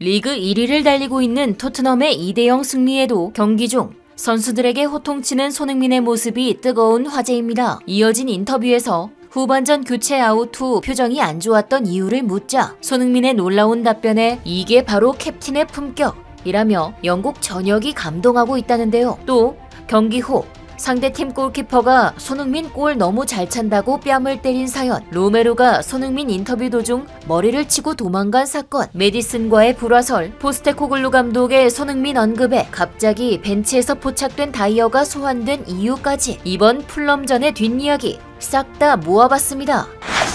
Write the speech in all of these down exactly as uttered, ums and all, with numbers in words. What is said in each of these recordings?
리그 일 위를 달리고 있는 토트넘의 이 대 영 승리에도 경기 중 선수들에게 호통치는 손흥민의 모습이 뜨거운 화제입니다. 이어진 인터뷰에서 후반전 교체 아웃 후 표정이 안 좋았던 이유를 묻자 손흥민의 놀라운 답변에 이게 바로 캡틴의 품격이라며 영국 전역이 감동하고 있다는데요. 또 경기 후 상대팀 골키퍼가 손흥민 골 너무 잘 찬다고 뺨을 때린 사연, 로메로가 손흥민 인터뷰 도중 머리를 치고 도망간 사건, 메디슨과의 불화설, 포스테코글루 감독의 손흥민 언급에 갑자기 벤치에서 포착된 다이어가 소환된 이유까지 이번 풀럼전의 뒷이야기 싹 다 모아봤습니다.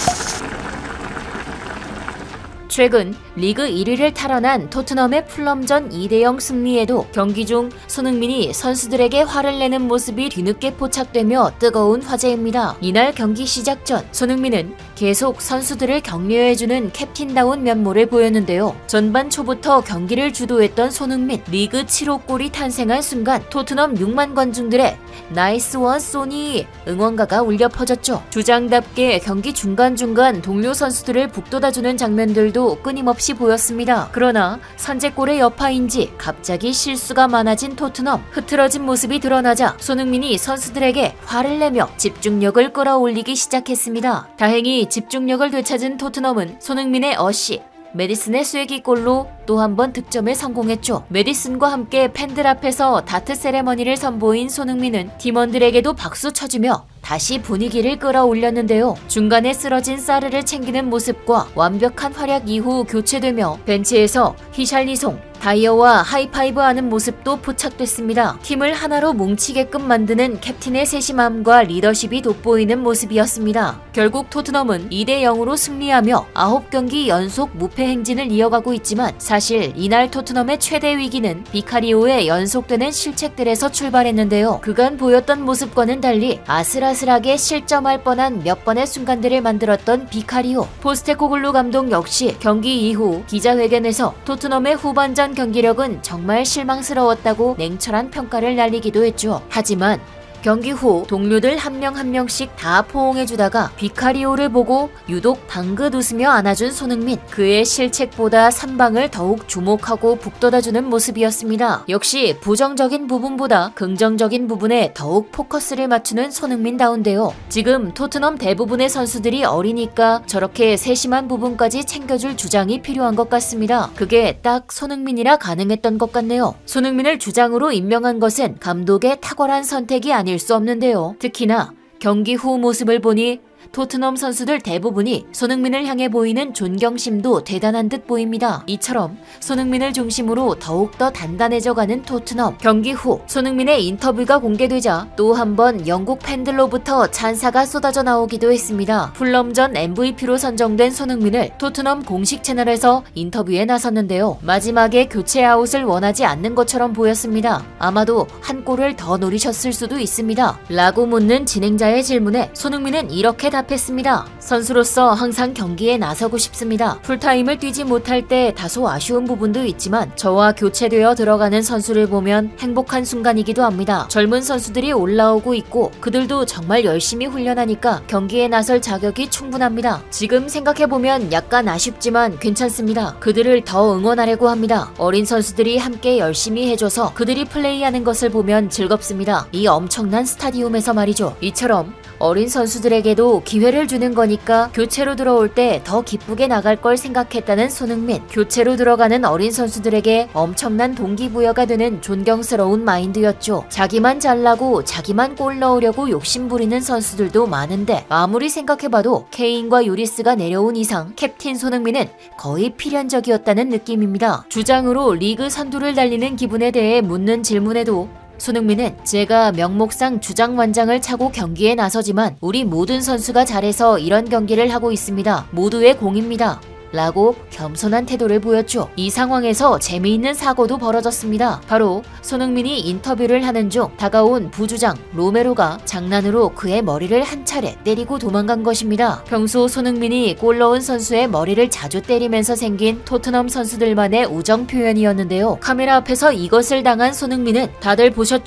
최근 리그 일 위를 탈환한 토트넘의 풀럼전 이 대 영 승리에도 경기 중 손흥민이 선수들에게 화를 내는 모습이 뒤늦게 포착되며 뜨거운 화제입니다. 이날 경기 시작 전 손흥민은 계속 선수들을 격려해주는 캡틴다운 면모를 보였는데요. 전반 초부터 경기를 주도했던 손흥민, 리그 칠 호 골이 탄생한 순간 토트넘 육만 관중들의 나이스 원 소니 응원가가 울려 퍼졌죠. 주장답게 경기 중간중간 동료 선수들을 북돋아주는 장면들도 끊임없이 보였습니다. 그러나 선제골의 여파인지 갑자기 실수가 많아진 토트넘, 흐트러진 모습이 드러나자 손흥민이 선수들에게 화를 내며 집중력을 끌어올리기 시작했습니다. 다행히 집중력을 되찾은 토트넘은 손흥민의 어시, 메디슨의 쐐기골로 또 한 번 득점에 성공했죠. 메디슨과 함께 팬들 앞에서 다트 세레머니를 선보인 손흥민은 팀원들에게도 박수 쳐주며 다시 분위기를 끌어올렸는데요. 중간에 쓰러진 사르를 챙기는 모습과 완벽한 활약 이후 교체되며 벤치에서 히샬리송, 다이어와 하이파이브하는 모습도 포착됐습니다. 팀을 하나로 뭉치게끔 만드는 캡틴의 세심함과 리더십이 돋보이는 모습이었습니다. 결국 토트넘은 이 대 영으로 승리하며 아홉 경기 연속 무패 행진을 이어가고 있지만 사실 이날 토트넘의 최대 위기는 비카리오의 연속되는 실책들에서 출발했는데요. 그간 보였던 모습과는 달리 아슬아슬하게 실점할 뻔한 몇 번의 순간들을 만들었던 비카리오. 포스테코글루 감독 역시 경기 이후 기자회견에서 토트넘의 후반전 경기력은 정말 실망스러웠다고 냉철한 평가를 날리기도 했죠. 하지만 경기 후 동료들 한 명 한 명씩 다 포옹해주다가 비카리오를 보고 유독 방긋 웃으며 안아준 손흥민, 그의 실책보다 선방을 더욱 주목하고 북돋아주는 모습이었습니다. 역시 부정적인 부분보다 긍정적인 부분에 더욱 포커스를 맞추는 손흥민다운데요. 지금 토트넘 대부분의 선수들이 어리니까 저렇게 세심한 부분까지 챙겨줄 주장이 필요한 것 같습니다. 그게 딱 손흥민이라 가능했던 것 같네요. 손흥민을 주장으로 임명한 것은 감독의 탁월한 선택이 아닙니다. 아닐 수 없는데요. 특히나 경기 후 모습을 보니 토트넘 선수들 대부분이 손흥민을 향해 보이는 존경심도 대단한 듯 보입니다. 이처럼 손흥민을 중심으로 더욱더 단단해져가는 토트넘. 경기 후 손흥민의 인터뷰가 공개되자 또 한 번 영국 팬들로부터 찬사가 쏟아져 나오기도 했습니다. 풀럼전 엠브이피로 선정된 손흥민을 토트넘 공식 채널에서 인터뷰에 나섰는데요. 마지막에 교체 아웃을 원하지 않는 것처럼 보였습니다. 아마도 한 골을 더 노리셨을 수도 있습니다. 라고 묻는 진행자의 질문에 손흥민은 이렇게 답했습니다. 선수로서 항상 경기에 나서고 싶습니다. 풀타임을 뛰지 못할 때 다소 아쉬운 부분도 있지만 저와 교체되어 들어가는 선수를 보면 행복한 순간이기도 합니다. 젊은 선수들이 올라오고 있고 그들도 정말 열심히 훈련하니까 경기에 나설 자격이 충분합니다. 지금 생각해보면 약간 아쉽지만 괜찮습니다. 그들을 더 응원하려고 합니다. 어린 선수들이 함께 열심히 해줘서 그들이 플레이하는 것을 보면 즐겁습니다. 이 엄청난 스타디움에서 말이죠. 이처럼 어린 선수들에게도 기회를 주는 거니까 교체로 들어올 때 더 기쁘게 나갈 걸 생각했다는 손흥민. 교체로 들어가는 어린 선수들에게 엄청난 동기부여가 되는 존경스러운 마인드였죠. 자기만 잘나고 자기만 골 넣으려고 욕심부리는 선수들도 많은데 아무리 생각해봐도 케인과 유리스가 내려온 이상 캡틴 손흥민은 거의 필연적이었다는 느낌입니다. 주장으로 리그 선두를 달리는 기분에 대해 묻는 질문에도 손흥민은 제가 명목상 주장완장을 차고 경기에 나서지만 우리 모든 선수가 잘해서 이런 경기를 하고 있습니다. 모두의 공입니다. 라고 겸손한 태도를 보였죠. 이 상황에서 재미있는 사고도 벌어졌습니다. 바로 손흥민이 인터뷰를 하는 중 다가온 부주장 로메로가 장난으로 그의 머리를 한 차례 때리고 도망간 것입니다. 평소 손흥민이 골 넣은 선수의 머리를 자주 때리면서 생긴 토트넘 선수들만의 우정 표현이었는데요. 카메라 앞에서 이것을 당한 손흥민은 다들 보셨죠?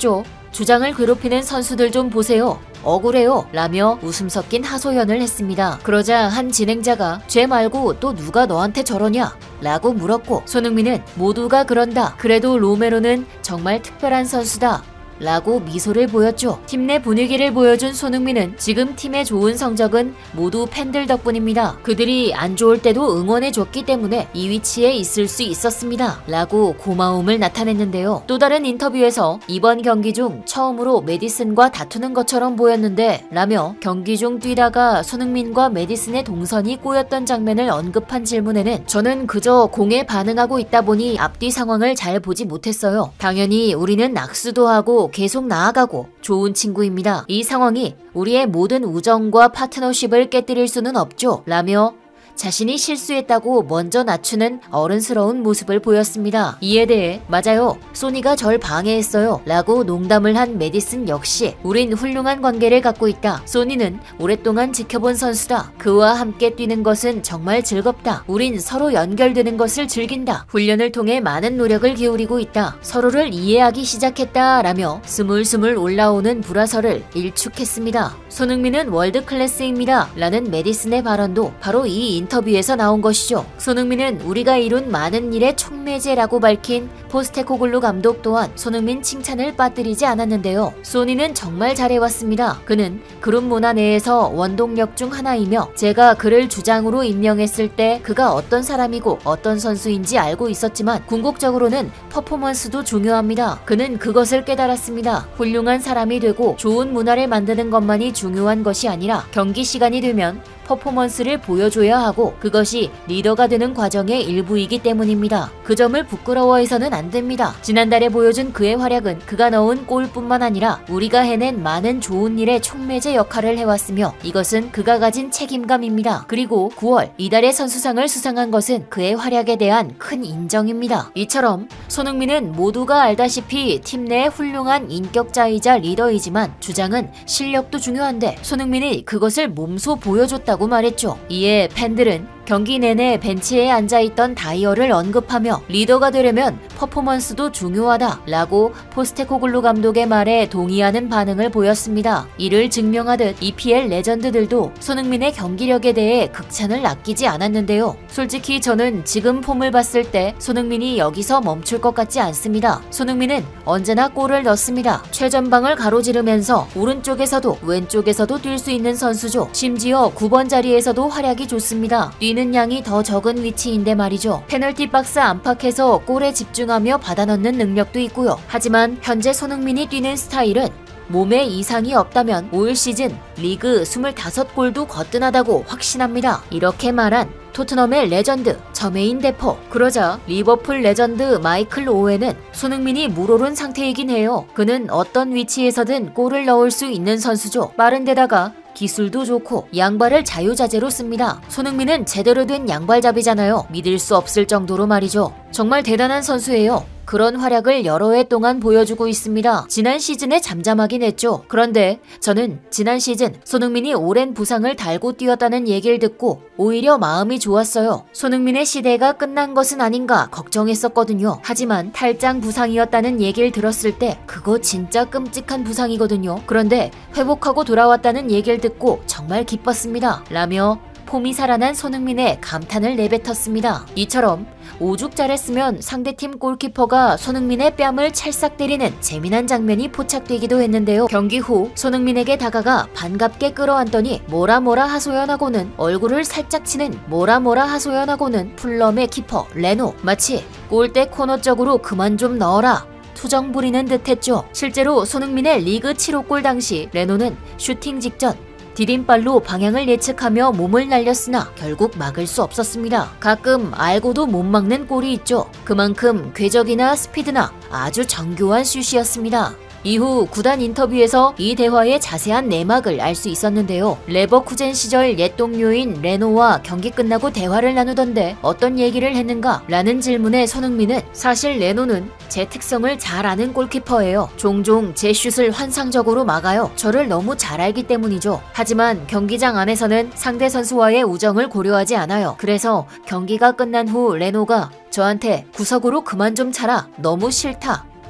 주장을 괴롭히는 선수들 좀 보세요. 억울해요. 라며 웃음 섞인 하소연을 했습니다. 그러자 한 진행자가 쟤 말고 또 누가 너한테 저러냐? 라고 물었고 손흥민은 모두가 그런다. 그래도 로메로는 정말 특별한 선수다. 라고 미소를 보였죠. 팀 내 분위기를 보여준 손흥민은 지금 팀의 좋은 성적은 모두 팬들 덕분입니다. 그들이 안 좋을 때도 응원해줬기 때문에 이 위치에 있을 수 있었습니다. 라고 고마움을 나타냈는데요. 또 다른 인터뷰에서 이번 경기 중 처음으로 메디슨과 다투는 것처럼 보였는데 라며 경기 중 뛰다가 손흥민과 메디슨의 동선이 꼬였던 장면을 언급한 질문에는 저는 그저 공에 반응하고 있다 보니 앞뒤 상황을 잘 보지 못했어요. 당연히 우리는 악수도 하고 계속 나아가고 좋은 친구입니다. 이 상황이 우리의 모든 우정과 파트너십을 깨뜨릴 수는 없죠. 라며 자신이 실수했다고 먼저 낮추는 어른스러운 모습을 보였습니다. 이에 대해 맞아요. 소니가 절 방해했어요. 라고 농담을 한 메디슨 역시 우린 훌륭한 관계를 갖고 있다. 소니는 오랫동안 지켜본 선수다. 그와 함께 뛰는 것은 정말 즐겁다. 우린 서로 연결되는 것을 즐긴다. 훈련을 통해 많은 노력을 기울이고 있다. 서로를 이해하기 시작했다. 라며 스물스물 올라오는 불화설을 일축했습니다. 손흥민은 월드클래스입니다. 라는 메디슨의 발언도 바로 이 인터뷰에서 나온 것이죠. 손흥민은 우리가 이룬 많은 일의 촉매제라고 밝힌 포스테코글루 감독 또한 손흥민 칭찬을 빠뜨리지 않았는데요. 소니는 정말 잘해왔습니다. 그는 그룹 문화 내에서 원동력 중 하나이며 제가 그를 주장으로 임명했을 때 그가 어떤 사람이고 어떤 선수인지 알고 있었지만 궁극적으로는 퍼포먼스도 중요합니다. 그는 그것을 깨달았습니다. 훌륭한 사람이 되고 좋은 문화를 만드는 것만이 중요한 것이 아니라 경기 시간이 되면 퍼포먼스를 보여줘야 하고 그것이 리더가 되는 과정의 일부이기 때문입니다. 그 점을 부끄러워해서는 안 됩니다. 지난달에 보여준 그의 활약은 그가 넣은 골뿐만 아니라 우리가 해낸 많은 좋은 일의 촉매제 역할을 해왔으며 이것은 그가 가진 책임감입니다. 그리고 구월 이달의 선수상을 수상한 것은 그의 활약에 대한 큰 인정입니다. 이처럼 손흥민은 모두가 알다시피 팀 내의 훌륭한 인격자이자 리더이지만 주장은 실력도 중요한데 손흥민이 그것을 몸소 보여줬다 고 말했죠. 이에 팬들은 경기 내내 벤치에 앉아있던 다이어를 언급하며 리더가 되려면 퍼포먼스도 중요하다 라고 포스테코글루 감독의 말에 동의하는 반응을 보였습니다. 이를 증명하듯 이피엘 레전드들도 손흥민의 경기력에 대해 극찬을 아끼지 않았는데요. 솔직히 저는 지금 폼을 봤을 때 손흥민이 여기서 멈출 것 같지 않습니다. 손흥민은 언제나 골을 넣습니다. 최전방을 가로지르면서 오른쪽에서도 왼쪽에서도 뛸 수 있는 선수죠. 심지어 구 번 자리에서도 활약이 좋습니다. 뛰는 양이 더 적은 위치인데 말이죠. 페널티 박스 안팎에서 골에 집중하며 받아넣는 능력도 있고요. 하지만 현재 손흥민이 뛰는 스타일은 몸에 이상이 없다면 올 시즌 리그 스물다섯 골도 거뜬하다고 확신합니다. 이렇게 말한 토트넘의 레전드 저메인 데포. 그러자 리버풀 레전드 마이클 오웬은 손흥민이 물오른 상태이긴 해요. 그는 어떤 위치에서든 골을 넣을 수 있는 선수죠. 빠른 데다가 기술도 좋고 양발을 자유자재로 씁니다. 손흥민은 제대로 된 양발잡이잖아요. 믿을 수 없을 정도로 말이죠. 정말 대단한 선수예요. 그런 활약을 여러 해 동안 보여주고 있습니다. 지난 시즌에 잠잠하긴 했죠. 그런데 저는 지난 시즌 손흥민이 오랜 부상을 달고 뛰었다는 얘기를 듣고 오히려 마음이 좋았어요. 손흥민의 시대가 끝난 것은 아닌가 걱정했었거든요. 하지만 탈장 부상이었다는 얘기를 들었을 때 그거 진짜 끔찍한 부상이거든요. 그런데 회복하고 돌아왔다는 얘기를 듣고 정말 기뻤습니다. 라며 폼이 살아난 손흥민의 감탄을 내뱉었습니다. 이처럼 오죽 잘했으면 상대팀 골키퍼가 손흥민의 뺨을 찰싹 때리는 재미난 장면이 포착되기도 했는데요. 경기 후 손흥민에게 다가가 반갑게 끌어안더니 뭐라 뭐라 하소연하고는 얼굴을 살짝 치는 뭐라 뭐라 하소연하고는 풀럼의 키퍼 레노. 마치 골대 코너 쪽으로 그만 좀 넣어라 투정 부리는 듯했죠. 실제로 손흥민의 리그 칠 호 골 당시 레노는 슈팅 직전 디딤발로 방향을 예측하며 몸을 날렸으나 결국 막을 수 없었습니다. 가끔 알고도 못 막는 골이 있죠. 그만큼 궤적이나 스피드나 아주 정교한 슛이었습니다. 이후 구단 인터뷰에서 이 대화의 자세한 내막을 알 수 있었는데요. 레버쿠젠 시절 옛 동료인 레노와 경기 끝나고 대화를 나누던데 어떤 얘기를 했는가? 라는 질문에 손흥민은 사실 레노는 제 특성을 잘 아는 골키퍼예요. 종종 제 슛을 환상적으로 막아요. 저를 너무 잘 알기 때문이죠. 하지만 경기장 안에서는 상대 선수와의 우정을 고려하지 않아요. 그래서 경기가 끝난 후 레노가 저한테 구석으로 그만 좀 차라. 너무 싫다.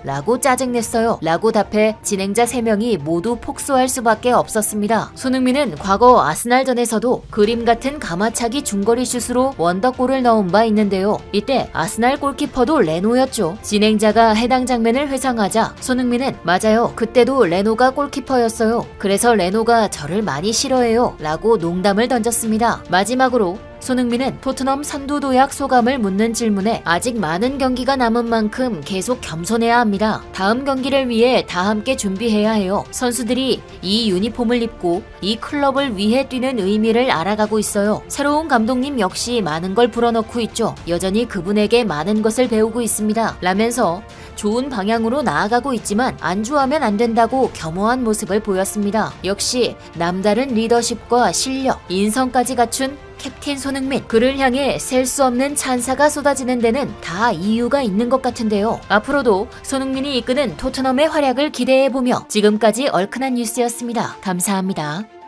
라고 짜증냈어요. 라고 답해 진행자 세 명이 모두 폭소할 수밖에 없었습니다. 손흥민은 과거 아스날전에서도 그림 같은 가마차기 중거리 슛으로 원더골을 넣은 바 있는데요. 이때 아스날 골키퍼도 레노였죠. 진행자가 해당 장면을 회상하자 손흥민은 맞아요. 그때도 레노가 골키퍼였어요. 그래서 레노가 저를 많이 싫어해요. 라고 농담을 던졌습니다. 마지막으로 손흥민은 토트넘 선두도약 소감을 묻는 질문에 아직 많은 경기가 남은 만큼 계속 겸손해야 합니다. 다음 경기를 위해 다 함께 준비해야 해요. 선수들이 이 유니폼을 입고 이 클럽을 위해 뛰는 의미를 알아가고 있어요. 새로운 감독님 역시 많은 걸 불어넣고 있죠. 여전히 그분에게 많은 것을 배우고 있습니다. 라면서 좋은 방향으로 나아가고 있지만 안주하면 안 된다고 겸허한 모습을 보였습니다. 역시 남다른 리더십과 실력, 인성까지 갖춘 캡틴 손흥민. 그를 향해 셀 수 없는 찬사가 쏟아지는 데는 다 이유가 있는 것 같은데요. 앞으로도 손흥민이 이끄는 토트넘의 활약을 기대해보며 지금까지 얼큰한 뉴스였습니다. 감사합니다.